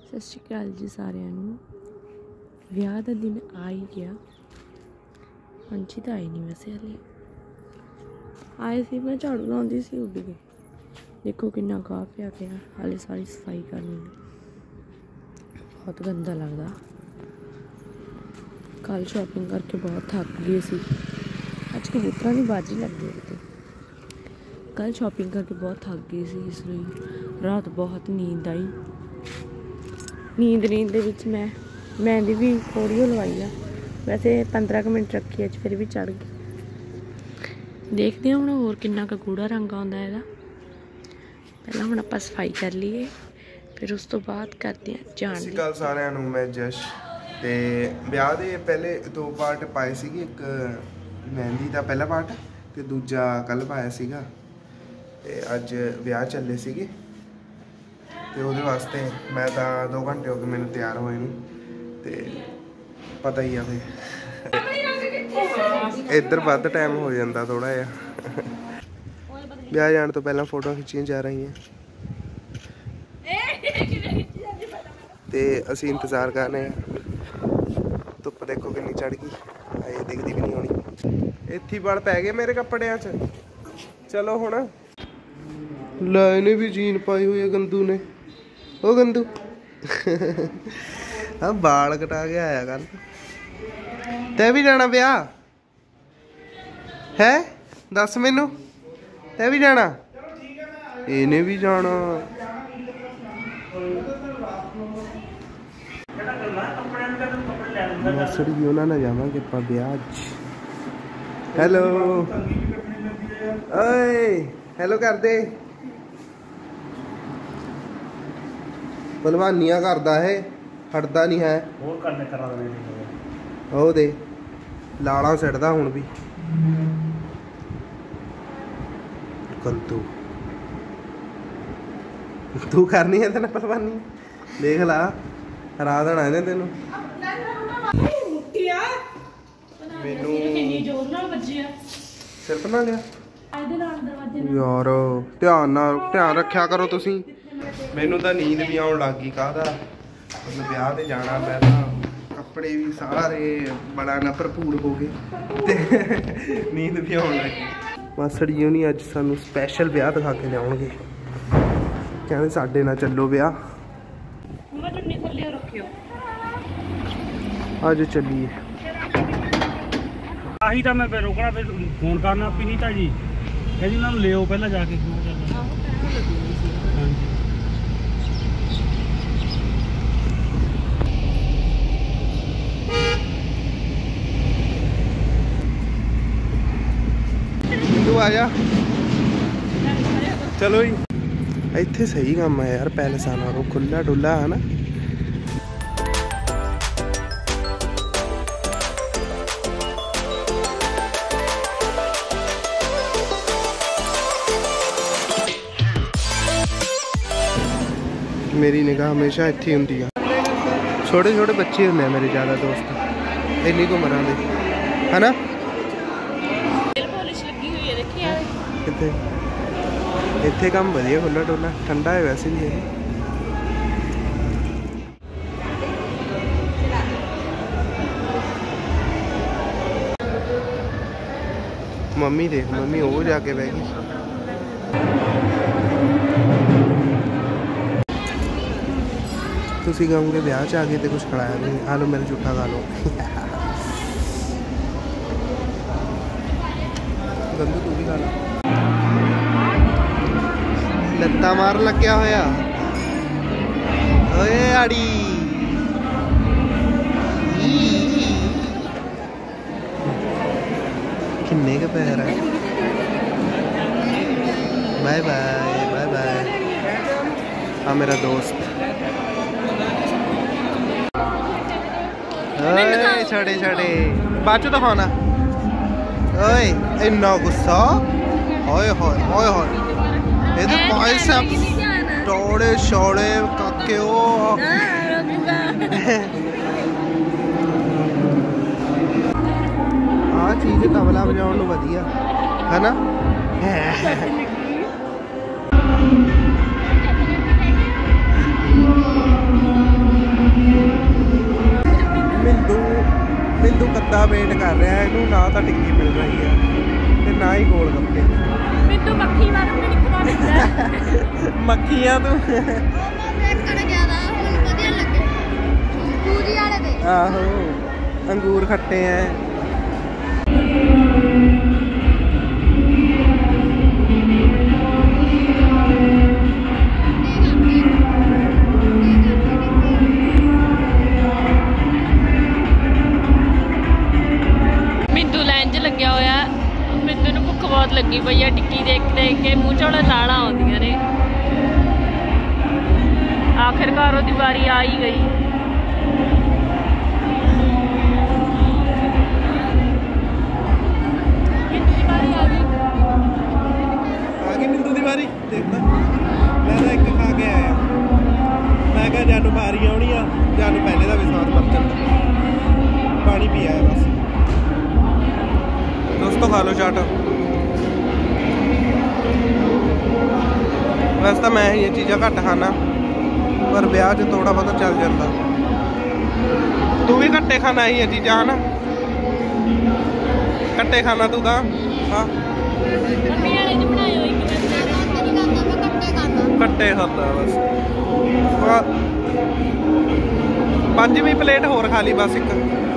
सत श्री अकाल जी सारिਆਂ ਨੂੰ। ਵਿਆਹ ਦਾ दिन आ ही गया। पंछी तो आए नहीं वैसे हाले आए सी। मैं झाड़ू लाउंदी सी उड़ गए। देखो कितना गाह पिया पिया। हाले सारी सफाई करनी बहुत गंदा लगता। कल शॉपिंग करके बहुत थक गए सी। अज कबूतरा की बाजी लग गई कितने। कल शॉपिंग करके बहुत थक गई सी, इसलिए रात बहुत नींद आई। नींद दे विच मैं मेहंदी भी थोड़ी लवाई आ। वैसे 15 मिनट रखी अज, फिर भी चढ़ गई। देखते हैं हम होर कितना का गूढ़ा रंग आता है। पहला हम आप सफाई कर लीए, फिर उस तो बाद करते हैं जान दी। कल सारिਆਂ ਨੂੰ मैं जश ते ਵਿਆਹ ਦੇ ਪਹਿਲੇ 2 ਪਾर्ट ਪਾਏ ਸੀਗੇ। ਇੱਕ ਮਹਿੰਦੀ ਦਾ ਪਹਿਲਾ ਪਾर्ट ਤੇ ਦੂਜਾ ਕੱਲ ਪਾਇਆ ਸੀਗਾ। ਤੇ ਅੱਜ ਵਿਆਹ ਚੱਲੇ ਸੀਗੇ ਤੇ ਉਹਦੇ ਵਾਸਤੇ ਮੈਂ ਤਾਂ 2 ਘੰਟੇ ਹੋ ਗਏ ਮੈਨੂੰ ਤਿਆਰ ਹੋਏ ਨੂੰ। ਤੇ ਪਤਾ ਹੀ ਆ ਫੇ ਇੱਧਰ ਵੱਧ ਟਾਈਮ ਹੋ ਜਾਂਦਾ ਥੋੜਾ ਜਿਹਾ। ਵਿਆਹ ਜਾਣ ਤੋਂ ਪਹਿਲਾਂ ਫੋਟੋਆਂ ਖਿੱਚੀਆਂ ਜਾ ਰਹੀਆਂ ਤੇ ਅਸੀਂ ਇੰਤਜ਼ਾਰ ਕਰ ਰਹੇ ਹਾਂ। ਧੁੱਪ ਦੇਖੋ ਕਿੰਨੀ ਚੜ ਗਈ, ਅਜੇ ਦਿਖਦੀ ਵੀ ਨਹੀਂ ਹੋਣੀ। ਇੱਥੇ ਵੜ ਪੈ ਗਏ ਮੇਰੇ ਕੱਪੜਿਆਂ 'ਚ। ਚਲੋ ਹੁਣ ਲੈ ਇਹਨੇ ਵੀ ਜੀਨ ਪਾਈ ਹੋਈ ਹੈ ਗੰਦੂ ਨੇ। ਉਹ ਗੰਦੂ ਆ ਬਾਲ ਕਟਾ ਕੇ ਆਇਆ ਕੱਲ। ਤੈ ਵੀ ਜਾਣਾ ਵਿਆਹ ਹੈ? ਦੱਸ ਮੈਨੂੰ, ਤੈ ਵੀ ਜਾਣਾ? ਇਹਨੇ ਵੀ ਜਾਣਾ। ਮਸੜੀ ਉਹਨਾਂ ਨਾਲ ਜਾਵਾਂਗੇ ਆਪਾਂ ਵਿਆਹ 'ਚ। ਹੈਲੋ ਓਏ ਹੈਲੋ ਕਰਦੇ। ਭਲਵਾਨੀਆਂ ਕਰਦਾ ਇਹ, ਹਟਦਾ ਨਹੀਂ ਹੈ। ਹੋਰ ਕਰਨੇ ਕਰਾ ਦੇ। ਉਹ ਦੇ ਲਾਲਾਂ ਸਿੱਟਦਾ ਹੁਣ ਵੀ। ਕੰਤੂ ਤੂੰ ਕਰਨੀ ਹੈ ਤੈਨੂੰ ਭਲਵਾਨੀ? ਦੇਖ ਲਾ ਹਰਾ ਦੇਣਾ ਇਹਨੇ ਤੈਨੂੰ। ਮੈਨੂੰ ਸਿਰਫ ਨਾ ਲਿਆ ਯਾਰ। ਧਿਆਨ ਰੱਖਿਆ ਕਰੋ ਤੁਸੀਂ। ਮੈਨੂੰ ਤਾਂ ਨੀਂਦ ਵੀ ਆਉਣ ਲੱਗ ਗਈ। ਕਾਹਦਾ ਮਤਲਬ ਵਿਆਹ ਤੇ ਜਾਣਾ। ਮੈਂ ਤਾਂ ਕੱਪੜੇ ਵੀ ਸਾਰੇ ਬੜਾ ਨਾ ਭਰਪੂਰ ਹੋ ਗਏ ਤੇ ਨੀਂਦ ਵੀ ਆਉਣ ਲੱਗ ਗਈ। ਮਾਸੜ ਜੀ ਹੋਣੀ ਅੱਜ ਸਾਨੂੰ ਸਪੈਸ਼ਲ ਵਿਆਹ ਦਿਖਾ ਕੇ ਲਿਆਉਣਗੇ। ਕਹਿੰਦੇ ਸਾਡੇ ਨਾਲ ਚੱਲੋ ਵਿਆਹ। ਅੱਜ ਚੱਲੀਏ। ਆਹੀ ਤਾਂ ਮੈਂ ਰੋਕਣਾ, ਫਿਰ ਫੋਨ ਕਰਨਾ ਪੀਨੀਤਾ ਜੀ ਕਹਿੰਦੀ ਉਹਨਾਂ ਨੂੰ ਲਿਓ ਪਹਿਲਾਂ ਜਾ ਕੇ। ਤੂੰ ਆ ਜਾ। ਚਲੋ ਜੀ। ਇੱਥੇ ਸਹੀ ਕੰਮ ਹੈ ਯਾਰ ਪੈਲਸਾਂ ਨਾਲੋਂ, ਖੁੱਲਾ ਡੁੱਲਾ ਹੈ ਨਾ। मेरी निगाह हमेशा इत्थे हुंदी आ। छोटे छोटे बच्चे हुंदे आ मेरे ज़्यादा दोस्त इन्नी को उमरां दे, है ना? कित्थे इत्थे काम वधिया खुला डुला, ठंडा है वैसे भी है। मम्मी देख, मम्मी वो जाके बह गई। ਤੁਸੀਂ ਕਹੋਗੇ ਵਿਆਹ 'ਚ ਆ ਗਏ ਤੇ ਕੁਛ ਖਿਲਾਇਆ ਨਹੀਂ। ਆ ਲਓ ਮੇਰਾ ਝੂਠਾ ਖਾ ਲਓ। ਗੰਦੂ ਤੂੰ ਵੀ ਖਾ ਲਾ। ਲੱਤਾਂ ਮਾਰਨ ਲੱਗਿਆ ਹੋਇਆ। ਓਏ ਆੜੀ ਕਿੰਨੇ ਕੁ ਪੈਰ ਹੈ। Bye bye bye bye. ਆ ਮੇਰਾ ਦੋਸਤ। ਓਏ ਛੜੇ ਛੜੇ ਬਾਅਦ ਚ ਦਿਖਾਉਣਾ। ਓਏ ਇੰਨਾ ਗੁੱਸਾ। ਹੋਏ ਹੋਏ ਹੋਏ ਹੋਏ ਇਹਦੇ ਬਾਈਸੈਪਸ ਟੋੜੇ ਛੋੜੇ ਕਾਕੇ। ਉਹ ਆ ਚੀਜ਼ ਤਬਲਾ ਵਜਾਉਣ ਨੂੰ ਵਧੀਆ ਹੈ ਨਾ। ਨਾ ਤਾਂ ਟਿੱਕੀ ਮਿਲ ਰਹੀ ਹੈ ਤੇ ਨਾ ਹੀ ਗੋਲ ਗੱਪੇ। ਮੈਨੂੰ ਮੱਖੀ ਵਾਂਗੂ ਨਹੀਂ ਖਵਾ ਦਿੰਦਾ। ਮੱਖੀਆਂ ਤੂੰ ਆਹੋ ਅੰਗੂਰ ਖੱਟੇ ਐ। ਮਿੰਦੂ ਲਾਈਨ 'ਚ ਲੱਗਿਆ ਹੋਇਆ। ਮਿੰਦੂ ਨੂੰ ਭੁੱਖ ਬਹੁਤ ਲੱਗੀ ਪਈ ਆ। ਟਿੱਕੀ ਦੇਖ ਦੇਖ ਕੇ ਮੂੰਹ 'ਚੋਂ ਲਾਲਾਂ ਆਉਂਦੀਆਂ ਨੇ। ਆਖਿਰਕਾਰ ਉਹਦੀ ਵਾਰੀ ਆ ਹੀ ਗਈ। ਮਿੰਦੂ ਦੀ ਵਾਰੀ ਦੇਖਦਾ। ਮੈਂ ਤਾਂ ਇੱਕ ਖਾ ਕੇ ਆਇਆ। ਮੈਂ ਕਿਹਾ ਜਾਨੂੰ ਵਾਰੀ ਆਉਣੀ ਆ, ਜਾਨੂੰ ਪਹਿਲੇ ਦਾ ਵੀ ਸਵਾਦ ਮਰ ਜਾਂਦਾ। ਪਾਣੀ ਪੀ ਆਇਆ ਬਸ। ਦੋਸਤੋ ਖਾ ਲਓ ਚਾਟ। ਵੈਸੇ ਤਾਂ ਮੈਂ ਇਹ ਚੀਜ਼ਾਂ ਘੱਟ ਖਾਣਾ, ਪਰ ਵਿਆਹ 'ਚ ਥੋੜਾ ਬਹੁਤਾ ਚੱਲ ਜਾਂਦਾ। ਤੂੰ ਵੀ ਘੱਟੇ ਖਾਣਾ ਇਹ ਚੀਜ਼ਾਂ ਹਨਾ? ਘੱਟੇ ਖਾਣਾ ਤੂੰ ਤਾਂ? ਹਾਂ ਮੰਮੀ ਵਾਲੇ 'ਚ ਬਣਾਇਓ ਇੱਕ ਘੱਟੇ ਖਾਂਦਾ ਬਸ। 5ਵੀਂ ਪਲੇਟ ਹੋਰ ਖਾ ਲਈ ਬਸ ਇੱਕ।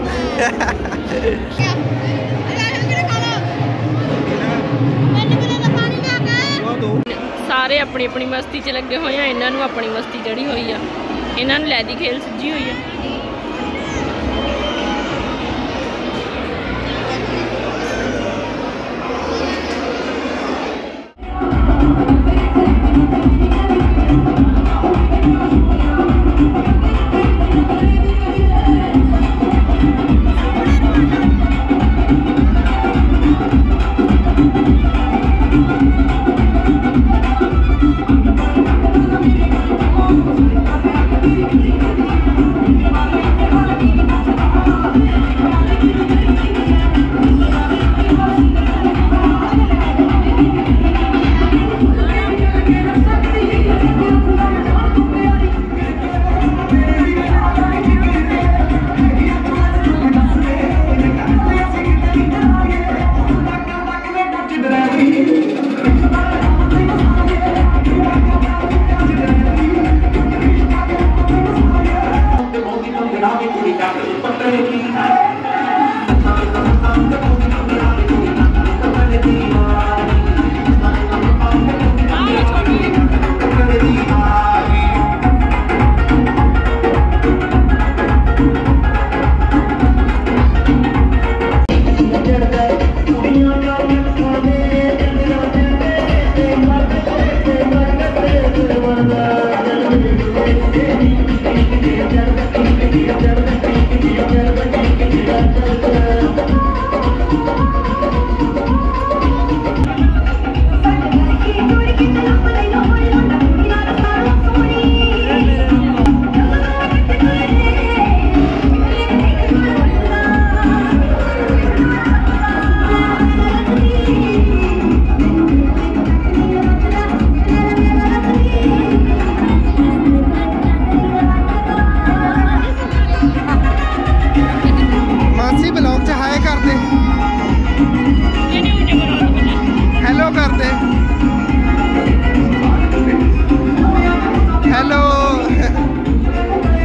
ਸਾਰੇ ਆਪਣੀ ਆਪਣੀ ਮਸਤੀ 'ਚ ਲੱਗੇ ਹੋਏ ਆ। ਇਹਨਾਂ ਨੂੰ ਆਪਣੀ ਮਸਤੀ ਚੜੀ ਹੋਈ ਆ। ਇਹਨਾਂ ਨੂੰ ਲੈ ਦੀ ਖੇਲ ਸੱਜੀ ਹੋਈ ਆ।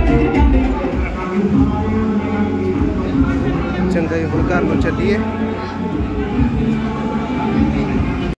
ਚੰਗਾ ਜੀ, ਹੁਣ ਘਰ ਨੂੰ ਚੱਲੀਏ।